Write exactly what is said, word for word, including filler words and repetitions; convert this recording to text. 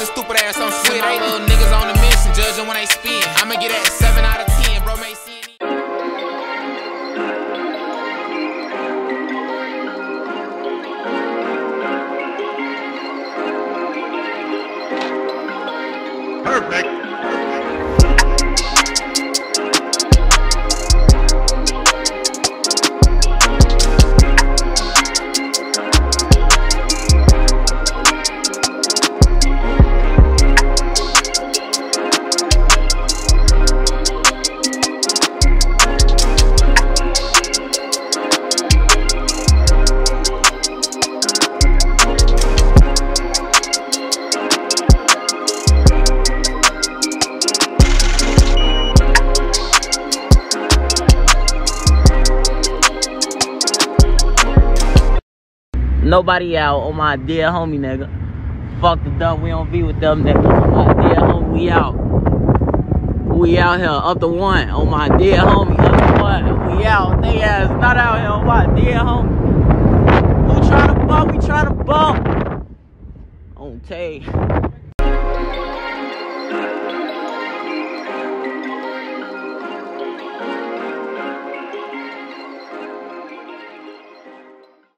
stupid ass on SquiidApe. My little niggas on the mission, judging when they spin. I'ma get that seven out of ten, bro. May see any. Perfect. Nobody out on my dear homie, nigga. Fuck the dump, we don't be with them, nigga. On my dear homie, we out. We out here, up to one. On my dear homie, up to one. We out. They ass not out here on my dear homie. Who tryna bump? We tryna bump. On Tay.